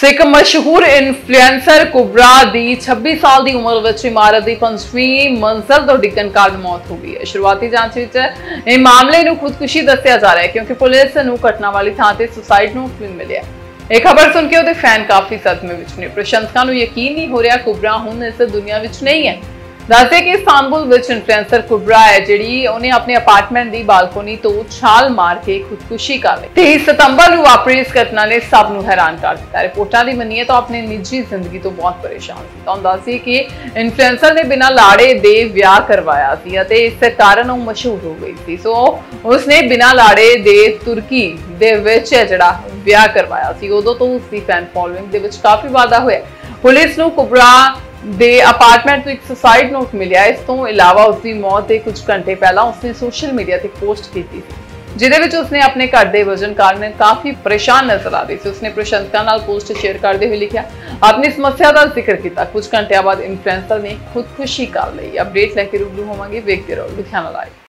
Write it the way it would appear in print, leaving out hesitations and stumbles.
ਇੱਕ ਮਸ਼ਹੂਰ ਇਨਫਲੂਐਂਸਰ ਕੁਬਰਾ ਦੀ 26 ਸਾਲ ਦੀ ਉਮਰ ਵਿੱਚ ਇਮਾਰਤ ਦੀ 5ਵੀਂ ਮੰਜ਼ਲ ਤੋਂ ਡਿੱਗਣ ਕਾਰਨ ਮੌਤ ਹੋ ਗਈ ਹੈ। ਸ਼ੁਰੂਆਤੀ ਜਾਂਚ ਵਿੱਚ ਇਹ ਮਾਮਲੇ ਨੂੰ ਖੁਦਕੁਸ਼ੀ ਦੱਸਿਆ ਜਾ ਰਿਹਾ ਹੈ ਕਿਉਂਕਿ ਪੁਲਿਸ ਨੂੰ ਘਟਨਾ ਵਾਲੀ ਥਾਂ ਤੇ ਸੁਸਾਈਡ ਨੋਟ ਵੀ ਮਿਲਿਆ। ਇਹ ਖਬਰ ਸੁਣ ਕੇ ਉਹਦੇ ਫੈਨ ਕਾਫੀ ਸਦਮੇ ਵਿੱਚ ਨੇ। ਪ੍ਰਸ਼ੰਸਕਾਂ ਨੂੰ ਯਕੀਨ ਨਹੀਂ ਹੋ ਰਿਹਾ ਕੁਬਰਾ ਹੁਣ ਇਸ ਦੁਨੀਆ ਵਿੱਚ ਨਹੀਂ ਹੈ। ਦੱਸਦੇ ਕਿ ਇਸਤਾਨਬੁਲ ਵਿੱਚ ਇਨਫਲੂਐਂਸਰ ਕੁਬਰਾ ਹੈ ਜਿਹੜੀ ਉਹਨੇ ਆਪਣੇ ਅਪਾਰਟਮੈਂਟ ਦੀ ਬਾਲਕੋਨੀ ਤੋਂ ਛਾਲ ਮਾਰ ਕੇ ਖੁਦਕੁਸ਼ੀ ਕਰ ਲਈ। 23 ਸਤੰਬਰ ਨੂੰ ਵਾਪਰੀ ਇਸ ਘਟਨਾ ਨੇ ਸਭ ਨੂੰ ਹੈਰਾਨ ਕਰ ਦਿੱਤਾ। ਰਿਪੋਰਟਾਂ ਦੀ ਮੰਨੀਏ ਤਾਂ ਆਪਣੀ ਨਿੱਜੀ ਜ਼ਿੰਦਗੀ ਤੋਂ ਬਹੁਤ ਪਰੇਸ਼ਾਨ ਸੀ। ਤੁਹਾਨੂੰ ਦੱਸਦੀ ਕਿ ਇਨਫਲੂਐਂਸਰ ਨੇ ਬਿਨਾਂ ਲਾੜੇ ਦੇ ਵਿਆਹ ਕਰਵਾਇਆ ਸੀ ਅਤੇ ਇਸ ਕਾਰਨ ਉਹ ਮਸ਼ਹੂਰ ਹੋ ਗਈ ਸੀ। ਸੋ ਉਸਨੇ ਬਿਨਾਂ ਲਾੜੇ ਦੇ ਤੁਰਕੀ ਦੇ ਵਿੱਚ ਜਿਹੜਾ ਵਿਆਹ ਕਰਵਾਇਆ ਸੀ। ਉਦੋਂ ਤੋਂ ਉਸਦੀ ਫੈਨ ਫੋਲੋਇੰਗ ਦੇ ਵਿੱਚ ਕਾਫੀ ਵਾਧਾ ਹੋਇਆ। ਪੁਲਿਸ ਨੂੰ ਕੁਬਰਾ ਦੇ ਅਪਾਰਟਮੈਂਟ ਤੋਂ ਇੱਕ ਸੁਸਾਈਡ ਨੋਟ ਮਿਲਿਆ। ਇਸ ਤੋਂ ਇਲਾਵਾ ਉਸਦੀ ਮੌਤ ਦੇ ਕੁਝ ਘੰਟੇ ਪਹਿਲਾਂ ਉਸਨੇ ਸੋਸ਼ਲ ਮੀਡੀਆ ਤੇ ਪੋਸਟ ਕੀਤੀ ਸੀ ਜਿਹਦੇ ਵਿੱਚ ਉਸਨੇ ਆਪਣੇ ਘਰ ਦੇ ਵਜ਼ਨ ਕਾਰਨ ਕਾਫੀ ਪਰੇਸ਼ਾਨ ਨਜ਼ਰ ਆ ਰਹੀ ਸੀ। ਉਸਨੇ ਪ੍ਰਸ਼ੰਸਕਾਂ ਨਾਲ ਪੋਸਟ ਸ਼ੇਅਰ ਕਰਦੇ ਹੋਏ ਲਿਖਿਆ, ਆਪਣੀ ਸਮੱਸਿਆ ਦਾ ਜ਼ਿਕਰ ਕੀਤਾ। ਕੁਝ ਘੰਟਿਆਂ ਬਾਅਦ ਇਨਫਲੂਐਂਸਰ ਨੇ ਖੁਦਕੁਸ਼ੀ ਕਰ ਲਈ। ਅਪਡੇਟ ਲੈ ਕੇ ਰੂਬਰੂ ਹੋਵਾਂਗੇ। ਵੇਖਦੇ ਰਹੋ ਲੁਧਿਆਣਾ ਲਾਈਵ।